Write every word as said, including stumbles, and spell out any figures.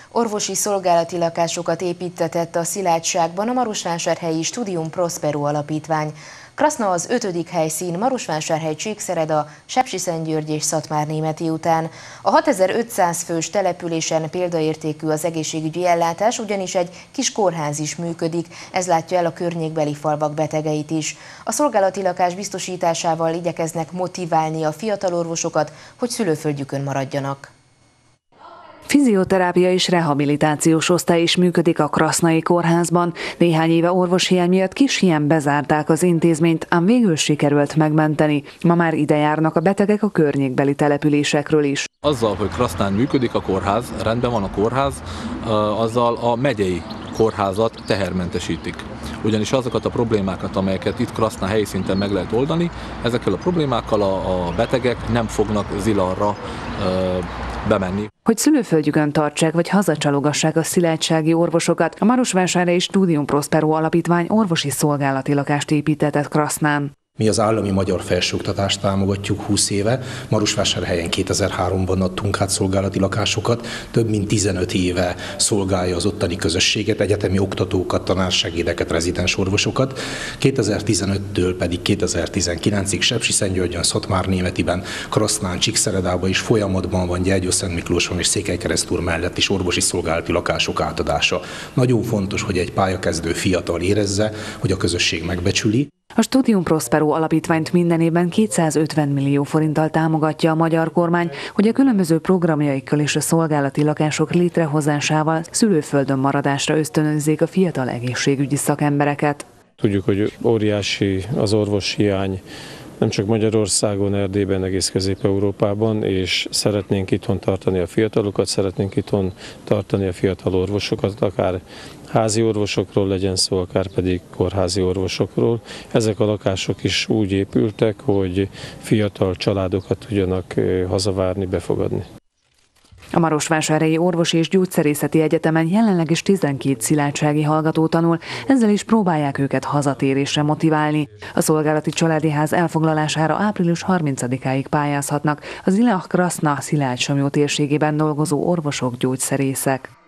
Orvosi szolgálati lakásokat építtetett a Szilágyságban a marosvásárhelyi Studium Prospero Alapítvány. Kraszna az ötödik helyszín Marosvásárhely, Csíkszereda, Sepsiszentgyörgy és Szatmárnémeti után. A hatezer-ötszáz fős településen példaértékű az egészségügyi ellátás, ugyanis egy kis kórház is működik, ez látja el a környékbeli falvak betegeit is. A szolgálati lakás biztosításával igyekeznek motiválni a fiatal orvosokat, hogy szülőföldjükön maradjanak. Fizioterápia és rehabilitációs osztály is működik a krasznai kórházban. Néhány éve orvoshiány miatt kishián bezárták az intézményt, ám végül sikerült megmenteni. Ma már ide járnak a betegek a környékbeli településekről is. Azzal, hogy Krasznán működik a kórház, rendben van a kórház, azzal a megyei kórházat tehermentesítik. Ugyanis azokat a problémákat, amelyeket itt Kraszna helyi szinten meg lehet oldani, ezekkel a problémákkal a, a betegek nem fognak Zilarra ö, bemenni. Hogy szülőföldjükön tartsák vagy hazacsalogassák a szilágysági orvosokat, a Marosvásárhelyi Studium Prospero Alapítvány orvosi szolgálati lakást építtetett Krasznán. Mi az állami magyar felsőoktatást támogatjuk húsz éve, Marosvásárhelyen kétezer-háromban adtunk át szolgálati lakásokat, több mint tizenöt éve szolgálja az ottani közösséget, egyetemi oktatókat, tanársegédeket, rezidens orvosokat, kétezer-tizenöttől pedig kétezer-tizenkilencig Sepsiszentgyörgyön, Szatmárnémetiben, Krasznán, Csíkszeredában is folyamatban van Gyergyószentmiklóson és Székelykeresztúr mellett is orvosi szolgálati lakások átadása. Nagyon fontos, hogy egy pályakezdő fiatal érezze, hogy a közösség megbecsüli. A Studium Prospero Alapítványt minden évben kétszázötven millió forinttal támogatja a magyar kormány, hogy a különböző programjaikkal és a szolgálati lakások létrehozásával szülőföldön maradásra ösztönözzék a fiatal egészségügyi szakembereket. Tudjuk, hogy óriási az orvoshiány, nem csak Magyarországon, Erdélyben, egész Közép-Európában, és szeretnénk itthon tartani a fiatalokat, szeretnénk itthon tartani a fiatal orvosokat, akár házi orvosokról legyen szó, akár pedig kórházi orvosokról. Ezek a lakások is úgy épültek, hogy fiatal családokat tudjanak hazavárni, befogadni. A Marosvásárhelyi Orvosi és Gyógyszerészeti Egyetemen jelenleg is tizenkét szilágysági hallgató tanul, ezzel is próbálják őket hazatérésre motiválni. A szolgálati családi ház elfoglalására április harmincadikáig pályázhatnak az Zilach Kraszna Szilágysomlyó térségében dolgozó orvosok, gyógyszerészek.